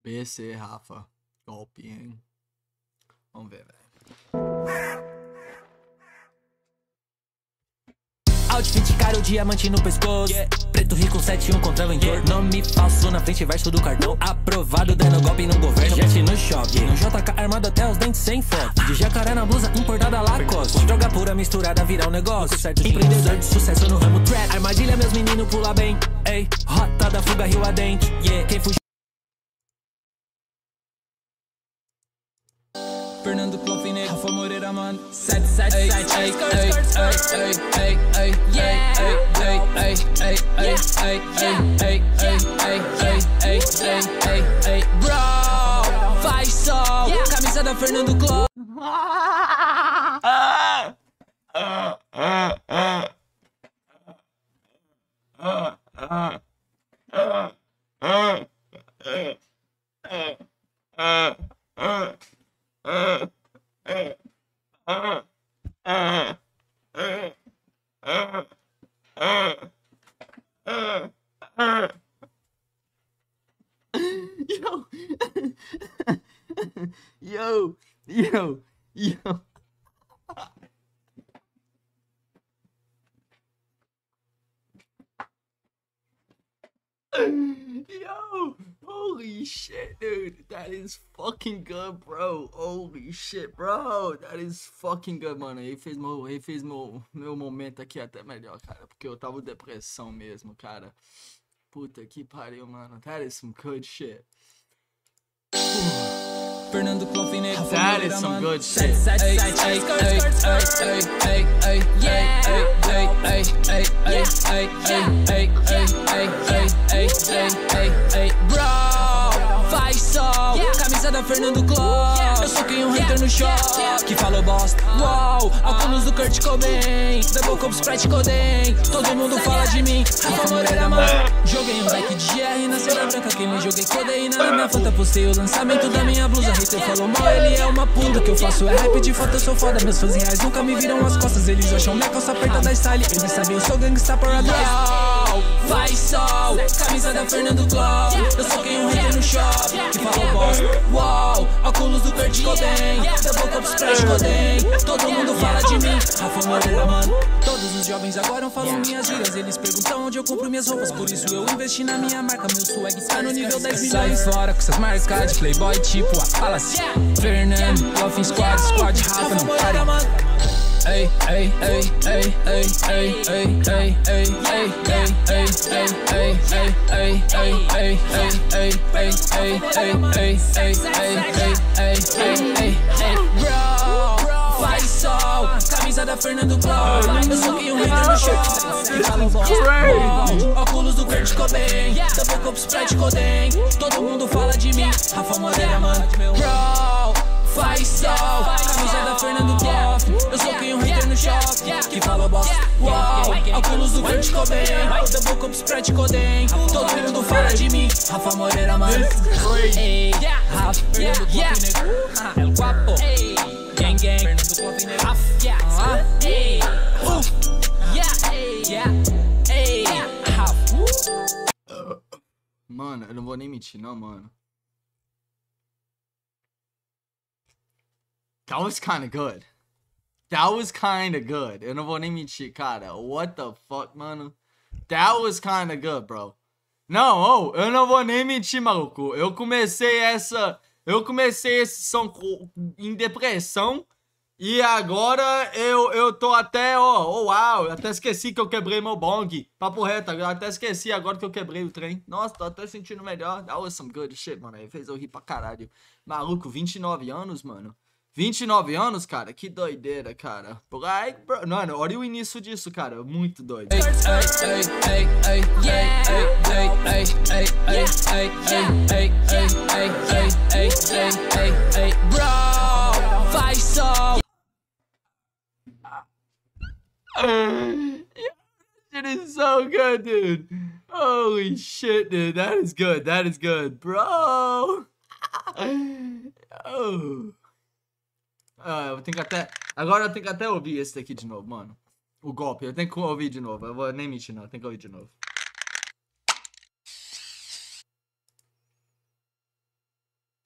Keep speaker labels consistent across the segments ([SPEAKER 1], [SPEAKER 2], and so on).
[SPEAKER 1] BC, Rafa. Golpe, hein? Vamos ver, velho.
[SPEAKER 2] Outfit caro, diamante no pescoço, preto rico 7-1 contra ventor, nome falso na frente, verso do cartão, aprovado dando golpe no governo, jet no shopping, no JK armado até os dentes sem foto, de jacaré na blusa importada Lacoste, droga pura misturada vira um negócio, certo, empreendedor de sucesso no ramo trap, armadilha meus meninos pula bem, ei, rota da fuga rio adentro, quem fugiu Fernando Clofine, Rafa Moreira, mano. 777, bro, faz sol, camisa da Fernando Clofine.
[SPEAKER 1] Yo. Yo, holy shit, dude. That is fucking good, bro. Holy shit, bro. That is fucking good, mano. Ele fez meu momento aqui até melhor, cara. Porque eu tava com depressão mesmo, cara. Puta que pariu, mano. That is some good shit.
[SPEAKER 2] Fernando Clofine,
[SPEAKER 1] That is some good shit.
[SPEAKER 2] Bro, faz sol, camisa da Fernando Cló. Eu soquei um hater no show que falou bosta. Uou, óculos do Kurt Cobain, Double Cup Sprite Coden. Todo mundo fala de mim, Rafa Moreira, mano. Joguei um back de GR na cera branca, queimei, joguei codeína na minha fanta. Postei o lançamento da minha blusa, hater falou mal, ele é uma puta. O que eu faço é rap de fato, eu sou foda. Meus fãs reais nunca me viram as costas, eles acham minha calça apertada da style. Eles sabem, eu sou gangsta paradise. Faz sol, camisa da Fernando Cló. Eu soquei um hater no shopping que falou bosta. Uou, óculos do Kurt Cobain, Double Cup Sprite Coden. Todo mundo fala de mim, Rafa Moreira, mano. Todos os jovens agora falam minhas gírias. Eles perguntam onde eu compro minhas roupas, por isso eu investi na minha marca. Meu swag tá no nível 10 milhões. Sai fora com essas marcas de playboy tipo a Palace, Fernando, Clofin Squad, Rafa não para, mano. Ei, ei, ei, ei, ei, ei, ei, ei, ei, ei, ei, ei, ei, ei, ei, ei, bro, faz sol, camisa da Fernando Cló. Eu soquei um hater no show que falou bosta. Óculos do Kurt Cobain, Double Cup Sprite Coden. Todo mundo fala de mim, Rafa Moreira, mano. Bro, faz sol, camisa da Fernando Cló. Eu soquei um hater no shopping que falou bosta. Uau, óculos do Kurt Cobain, Double Cup Sprite Coden. Todo mundo fala de mim, Rafa Moreira, mano. Ei, Rafa, Fernando Clofine, El Guapo, gang gang, Fernando Clofine, Rafa, ei, ei, Rafa.
[SPEAKER 1] Mano, eu não vou nem mentir, não, mano. That was kinda good. That was kinda good. Eu não vou nem mentir, cara. What the fuck, mano? That was kinda good, bro. Não, eu não vou nem mentir, maluco. Eu comecei esse som em depressão. E agora eu tô até, uau. Até esqueci que eu quebrei meu bong. Papo reto, eu até esqueci agora que eu quebrei o trem. Nossa, tô até sentindo melhor. That was some good shit, mano. Ele fez eu rir pra caralho. Maluco, 29 anos, mano. 29 anos, cara, que doideira, cara. Like, bro, mano, olha o início disso, cara, muito doido.
[SPEAKER 2] Bro, faz sol.
[SPEAKER 1] It is so good, dude. Holy shit, dude. That is good. That is good, bro. Oh. Eu tenho que até... Agora eu tenho que até ouvir esse daqui de novo, mano. O golpe, eu tenho que ouvir de novo. Eu vou nem mentir, não. Eu tenho que ouvir de novo.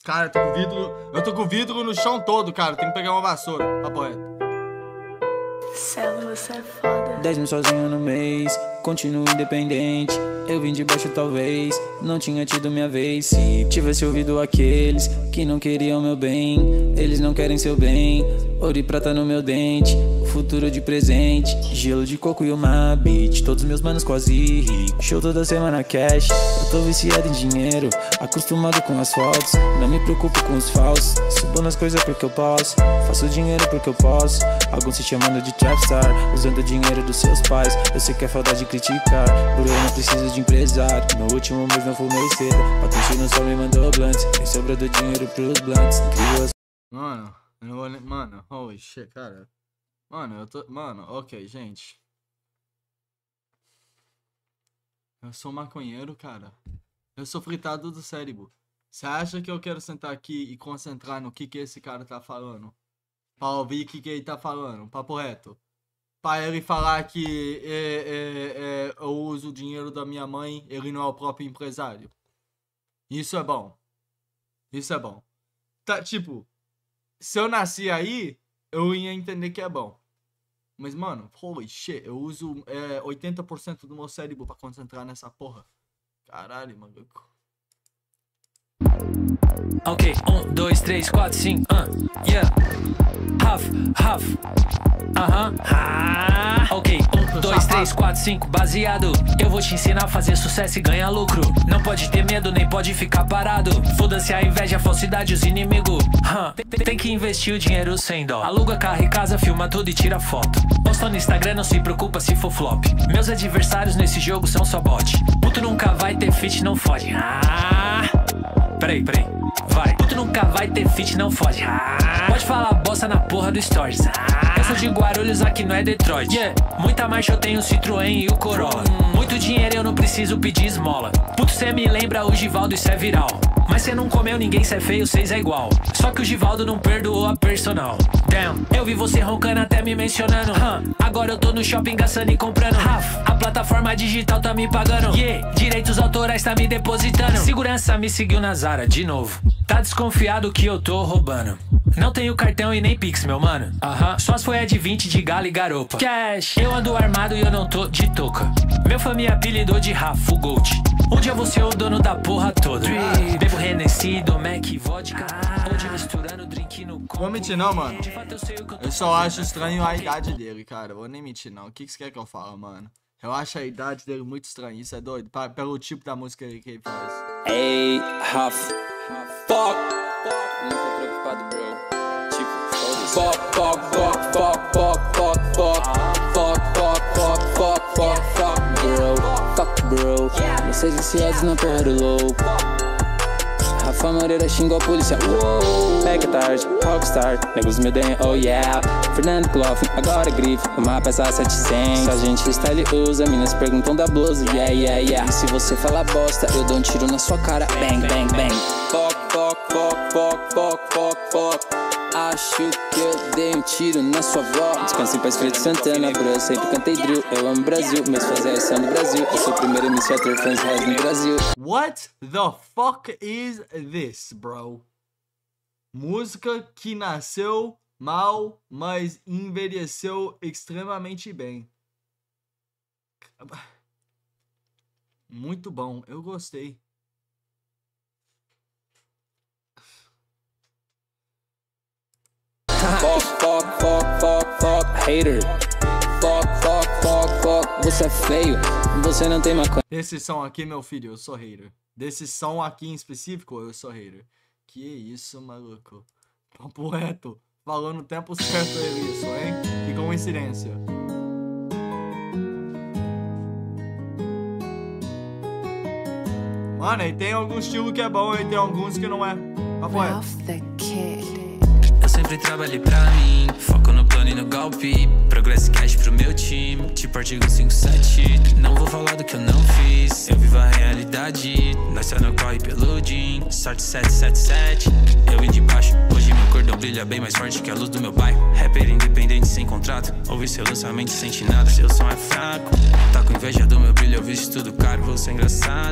[SPEAKER 1] Cara, eu tô com vidro no chão todo, cara. Tem que pegar uma vassoura. Papo reto.
[SPEAKER 3] Celo, você é foda.
[SPEAKER 2] 10 mil sozinho no mês, continuo independente. Eu vim de baixo talvez, não tinha tido minha vez. Se tivesse ouvido aqueles que não queriam meu bem, eles não querem seu bem. Ouro e prata no meu dente, futuro de presente. Gelo de coco e uma beat, todos meus manos quase ricos. Show toda semana cash, eu tô viciado em dinheiro, acostumado com as fotos, não me preocupo com os falsos. Subo nas coisas porque eu posso, faço dinheiro porque eu posso. Alguns se chamando de trapstar, usando o dinheiro dos seus pais. Eu sei que é falta de criticar, por eu não preciso de empresário. No último mês não fumei seda, patrocínio só me mandou blunts. Tem sobrado dinheiro pros blunts.
[SPEAKER 1] Mano, eu não vou nem... Mano, holy shit, cara. Mano, eu tô... Mano, ok, gente. Eu sou maconheiro, cara. Eu sou fritado do cérebro. Você acha que eu quero sentar aqui e concentrar no que esse cara tá falando? Pra ouvir o que ele tá falando, papo reto. Pra ele falar que eu uso o dinheiro da minha mãe, ele não é o próprio empresário. Isso é bom. Isso é bom. Tá, tipo, se eu nasci aí, eu ia entender que é bom. Mas, mano, holy shit, eu uso 80% do meu cérebro pra concentrar nessa porra. Caralho, maluco.
[SPEAKER 2] Ok, 1, 2, 3, 4, 5, yeah. Half, ok, 1, 2, 3, 4, 5, baseado. Eu vou te ensinar a fazer sucesso e ganhar lucro. Não pode ter medo, nem pode ficar parado. Foda-se a inveja, a falsidade, os inimigos. Tem que investir o dinheiro sem dó. Aluga carro e casa, filma tudo e tira foto. Posta no Instagram, não se preocupa se for flop. Meus adversários nesse jogo são só bot. Puto nunca vai ter fit, não fode. Peraí, vai. Puto nunca vai ter fit, não fode. Pode falar bosta na porra do Stories. Eu sou de Guarulhos, aqui não é Detroit. Muita marcha, eu tenho o Citroën e o Corolla. Muito dinheiro, eu não preciso pedir esmola. Puto, cê me lembra o Givaldo, isso é viral. Mas cê não comeu ninguém, cê é feio, cês é igual. Só que o Givaldo não perdoou a personal. Damn, eu vi você roncando até me mencionando. Agora eu tô no shopping gastando e comprando. A plataforma digital tá me pagando. Direitos autorais tá me depositando. Segurança me seguiu na Zara de novo. Tá desconfiado que eu tô roubando. Não tenho cartão e nem Pix, meu mano. Só as folhas de 20 de galo e garopa. Cash, eu ando armado e eu não tô de touca. Meu fã me apelidou de Rafa Gold. Um dia eu vou ser o dono da porra toda. Bebo Hennessy, Mac e vodka. Hoje misturando drink no copo.
[SPEAKER 1] Vou mentir não, mano. Eu só acho estranho a idade dele, cara. Vou nem mentir não. O que você quer que eu fale, mano? Eu acho a idade dele muito estranha. Isso é doido. Pelo tipo da música que ele faz.
[SPEAKER 2] Ei, Rafa. Fuck. Não tô preocupado, bro. Tipo, fuck, bro. Vocês viciados na porra do low. Rafa Moreira xingou a polícia. Uou, pega tarde, rockstar, negócio meu den, oh yeah. Fernando Clough, agora grife, uma peça 700. Se a gente style usa, minas perguntam da blusa, yeah. E se você falar bosta, eu dou um tiro na sua cara, bang. Fuck. Acho que eu dei um tiro na sua avó. Descanse em paz, Fred Santana, bro. Eu sempre cantei drill, eu amo o Brasil. Meus fãs são do Brasil. Eu sou o primeiro MC a ter fãs reais no Brasil.
[SPEAKER 1] What the fuck is this, bro? Música que nasceu mal, mas envelheceu extremamente bem. Muito bom, eu gostei.
[SPEAKER 2] Fuck, hater. Fuck, você é feio, você não tem maconha.
[SPEAKER 1] Desse som aqui, meu filho, eu sou hater. Desse som aqui em específico, eu sou hater. Que isso, maluco. Papo reto. Falou no tempo certo ele isso, hein? Que coincidência. Mano, e tem algum estilo que é bom e tem alguns que não é. Papo reto.
[SPEAKER 2] Sempre trabalhei pra mim, foco no plano e no golpe. Progresso e cash pro meu time, tipo artigo 57. Não vou falar do que eu não fiz, eu vivo a realidade. Nós só não corre pelo jean, sorte 777. Eu vim de baixo, hoje meu cordão brilha bem mais forte que a luz do meu bairro. Rapper independente sem contrato, ouvi seu lançamento sente nada. Seu som é fraco, tá com inveja do meu brilho, eu visto tudo caro, vou ser engraçado.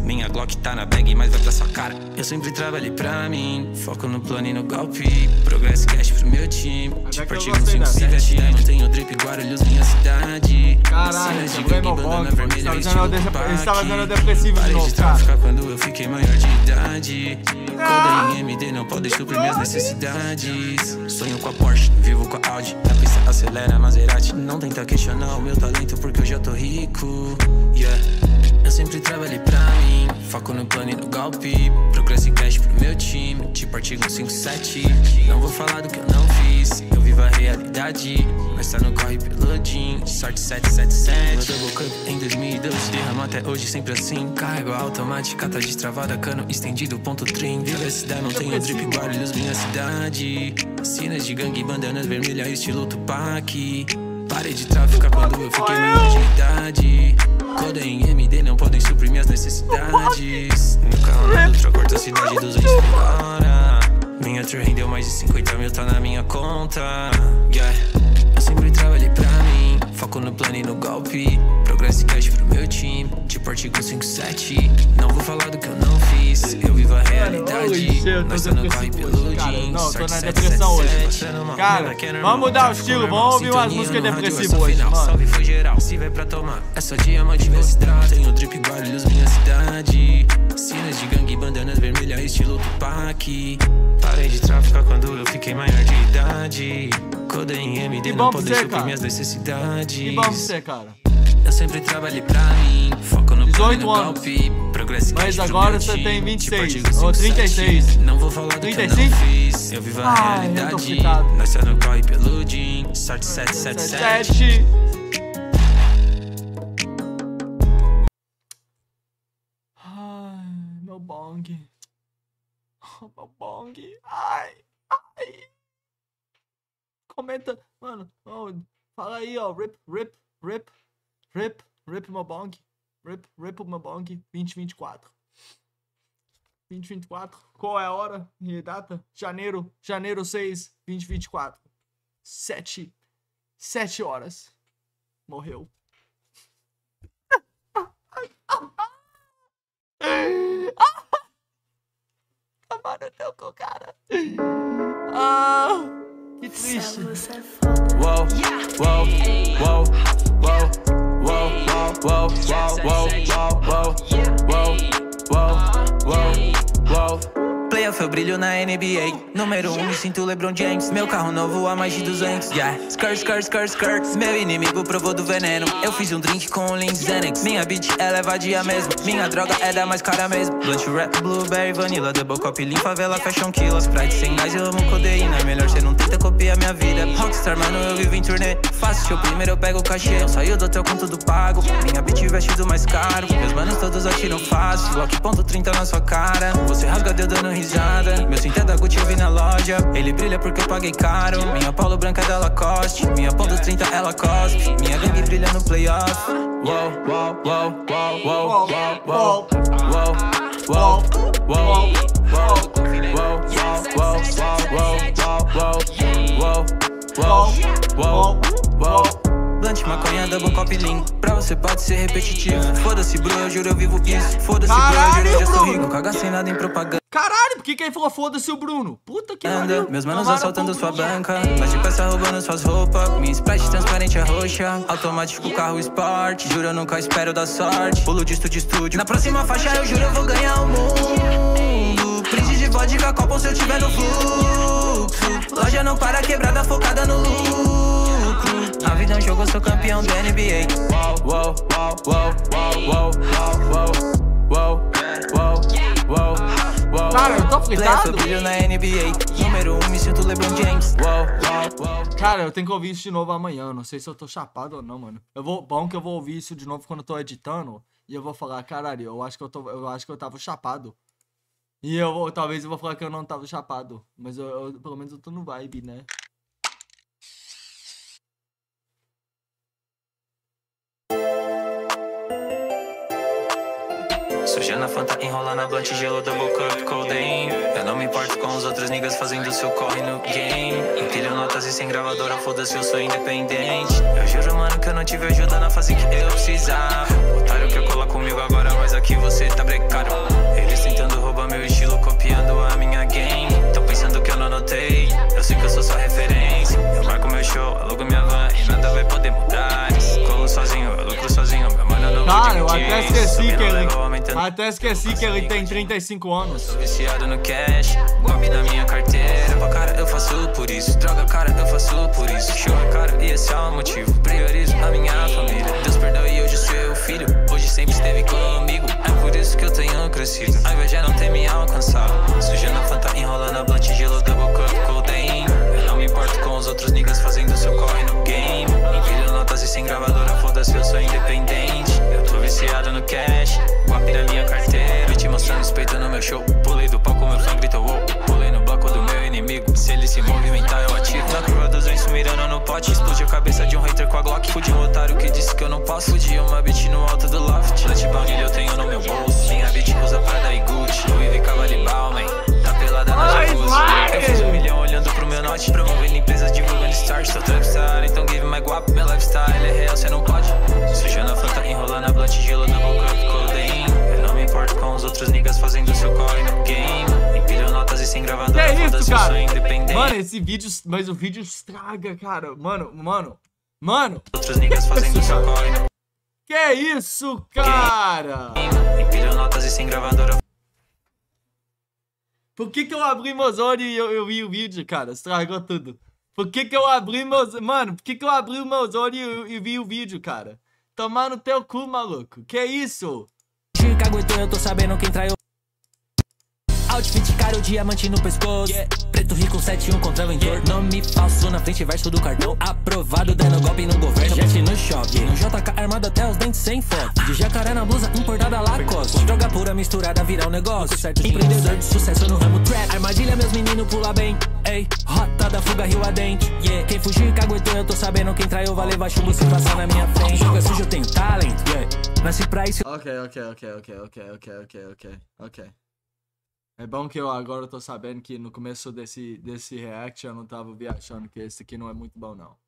[SPEAKER 2] Minha Glock tá na bag, mas vai pra sua cara. Eu sempre trabalhei pra mim, foco no plano e no golpe. Progresso cash pro meu time. Tipo artigo 57, não tenho drip, Guarulhos, minha cidade.
[SPEAKER 1] Caralho, você foi meu bom. Ele estava dando depressivo de novo, cara.
[SPEAKER 2] Quando eu fiquei maior de idade. Coda em MD não pode suprir minhas necessidades. Sonho com a Porsche, vivo com a Audi. Na pista acelera Maserati. Não tenta questionar o meu talento porque eu já tô rico. Yeah. Eu sempre trabalhei pra mim, foco no plano e no golpe. Progresso e cash pro meu time, tipo artigo 57. Não vou falar do que eu não fiz, eu vivo a realidade. Mas tá no corre pelo jean, sorte 777. Meu double cup em 2012, derramo até hoje sempre assim. Carrego a automática, tá destravada, cano estendido, ponto 30. Velocidade, não tenho drip, Guarulhos, minha cidade. Sinas de gangue, bandanas vermelhas, estilo Tupac. Parei de traficar quando eu fiquei maior de idade. Coda em MD não podem suprir minhas necessidades. Meu carro na Dutra corta a cidade 200 por hora. Minha tour rendeu mais de 50 mil, tá na minha conta. Yeah. Eu sempre trabalhei pra mim, foco no plano e no golpe. Progresso e cash pro meu time, tipo artigo 57. Não vou falar do que eu não fiz, eu vivo a realidade. Nós tá no corre pelo jean.
[SPEAKER 1] Não, tô na depressão hoje. Cara, vamos mudar o estilo, vamos ouvir umas músicas depressivas hoje, mano.
[SPEAKER 2] Salve foi geral, se vai pra tomar, é só diamante mostrado. Tenho drip, Guarulhos, minha cidade. Sinas de gangue, bandanas vermelhas, estilo Tupac. Parei de traficar quando eu fiquei maior de idade. Coda em MD não pode suprir minhas necessidades.
[SPEAKER 1] Que bom você, cara.
[SPEAKER 2] Eu sempre trabalhei pra mim, foco no
[SPEAKER 1] 18 anos. Mas agora você tem 26 ou 36.
[SPEAKER 2] Não vou falar do 35? Que eu não fiz, eu vivo a realidade. Nós tá no corre pelo jean, sorte 777.
[SPEAKER 1] Ai, meu bong. Oh, meu bong. Ai, ai. Comenta, mano. Oh, fala aí, ó. Rip meu bong. Rip meu bong. 2024. 2024. Qual é a hora e data? Janeiro 6, 2024. 7 horas. Morreu. Tomar no teu cu, cara. Ah, que triste.
[SPEAKER 2] Wow, wow, wow, wow, wow, wow, wow, wow. Playoff eu brilho na NBA. Número 1, me sinto LeBron James. Meu carro novo a mais de 200. Yeah, skirt. Meu inimigo provou do veneno. Eu fiz um drink com o Link Xanax. Minha bitch ela é vadia mesmo. Minha droga é da mais cara mesmo. Blunt rap, blueberry, vanilla, double cup, lim, favela, fashion killer. Sprite sem gás, eu amo codeína. Melhor cê não tenta copiar minha vida. Rockstar, mano, eu vivo em turnê. Faço show, primeiro eu pego o cachê. Eu saio do hotel com tudo pago. Minha bitch vestido mais caro. Meus manos todos atiram fácil. Lock ponto 30 na sua cara. Você rasga dedo dando risada. Meu cinto é da Gucci, eu vi na loja. Ele brilha porque eu paguei caro. Minha polo branca é da Lacoste. Minha ponto 30 ela cospe. Minha gangue brilha no playoff. Wow, wow, wow, wow, wow, wow, wow, wow, wow, wow, wow. Blunt, maconha, double cop, lean. Pra você pode ser repetitivo. Foda-se, bro, eu juro eu vivo isso. Foda-se, bro, eu juro eu já sou rico. Não caga sem nada em propaganda.
[SPEAKER 1] Caralho, por que ele falou foda-se o Bruno? Puta que pariu.
[SPEAKER 2] Meus manos assaltando sua banca. Mas de peça roubando suas roupas. Minha Sprite transparente é roxa. Automático, carro Sport. Juro eu nunca espero dar sorte. Pulo de estúdio. Na próxima faixa eu juro eu vou ganhar o mundo. Brinde de vodka, copo se eu tiver no fluxo. Loja não para, quebrada, focada no lucro. A vida é um jogo, eu sou campeão da NBA. Wow, wow, wow, wow, wow, wow, wow, wow, wow.
[SPEAKER 1] Cara, eu tô fritado?
[SPEAKER 2] Eu brilho na NBA. Número 1, me sinto LeBron James.
[SPEAKER 1] Cara, eu tenho que ouvir isso de novo amanhã. Não sei se eu tô chapado ou não, mano. Bom que eu vou ouvir isso de novo quando eu tô editando. E eu vou falar, caralho, eu acho que eu tava chapado. E talvez eu vou falar que eu não tava chapado. Mas pelo menos eu tô no vibe, né?
[SPEAKER 2] Suja na Fanta, enrola na blunt, gelo, double cup, codeine. Eu não me importo
[SPEAKER 3] importo com os outros niggas fazendo seu corre no game. Empilho notas e sem gravadora, foda-se, eu sou independente. Eu juro, mano, que eu não tive ajuda na fase que eu precisava. Otário quer colar comigo agora, mas aqui você tá precário. Eles tentando roubar meu estilo, copiando a minha game. Tão pensando que eu não notei, eu sei que eu sou sua referência. Eu marco meu show, alugo minha van e nada vai poder mudar. Colo sozinho, eu lucro sozinho, meu mano, eu não vou
[SPEAKER 1] Cara, eu
[SPEAKER 3] dividir.
[SPEAKER 1] até esqueci que ele tem 35 anos.
[SPEAKER 3] Sou viciado no cash, golpe na minha carteira. Pô, cara, eu faço por isso. Droga, cara, eu faço por isso. Show é caro e esse é o motivo. Priorizo a minha família. Deus perdoe hoje seu filho. Hoje sempre esteve comigo. É por isso que eu tenho crescido. A inveja não tem me alcançado. Sujando a fanta, enrolando a blunt, gelo, double cup, codeine. Eu não me importo com os outros niggas fazendo seu corre no game. Empilho notas e sem gravadora, foda-se, eu sou independente. Eu tô viciado no cash, golpe na minha carteira. Vim te mostrando respeito no meu show. Pulei do palco, meu fã gritou wow. Pulei no bloco do meu inimigo. Se ele se movimentar, eu atiro. Na curva dos ventos mirando no pote. Explodi a cabeça de um hater com a Glock. Fudi um otário que disse que eu não posso. Fudi uma beat no alto do loft. Lante baunilha eu tenho no meu bolso. Minha beat usa Prada e Gucci. Louis V Cavali Balmain. Tá pelada na jacuzzi. Eu fiz 1 milhão olhando pro meu note. Promovendo empresas, divulgando stars. Sou trapstar, então give my guap. Meu lifestyle é real, cê não pode. Sujando a fanta, enrolando a blunt, gelo, double cup, codeine. Eu não me importo com os outros niggas fazendo seu corre no game. Empilho notas e sem gravadora,
[SPEAKER 1] Que isso,
[SPEAKER 3] foda-se, eu sou
[SPEAKER 1] cara?
[SPEAKER 3] independente.
[SPEAKER 1] Mano, esse vídeo... Mas o vídeo estraga, cara. Mano.
[SPEAKER 3] Outros niggas fazendo seu corre no
[SPEAKER 1] Que isso, cara?
[SPEAKER 3] game. Empilho notas e sem gravadora.
[SPEAKER 1] Por que eu abri meus olhos e eu vi o vídeo, cara? Estragou tudo. Por que eu abri meus... Mano, por que eu abri meus olhos e vi o vídeo, cara? Tomar no teu cu, maluco. Que isso?
[SPEAKER 2] Chicago, então eu tô sabendo quem traiu. Outfit caro, diamante no pescoço. Preto rico 71 contra ventor. Nome falso na frente, verso do cartão. Aprovado, dando golpe no governo. Jet no shopping. No JK armado até os dentes sem foto. De jacaré na blusa, importada Lacoste. Droga pura misturada, virar um negócio. Certo, empreendedor de sucesso no ramo trap. Armadilha, meus meninos pula bem. Ei, rota da fuga, rio adentro. Yeah, quem fugiu caguetou, eu tô sabendo quem traiu. Vai levar chumbo se passar na minha frente. Jogo é sujo, eu tenho talent. Yeah, nasci pra isso.
[SPEAKER 1] Ok. É bom que eu agora tô sabendo que no começo desse react eu não tava achando que esse aqui não é muito bom, não.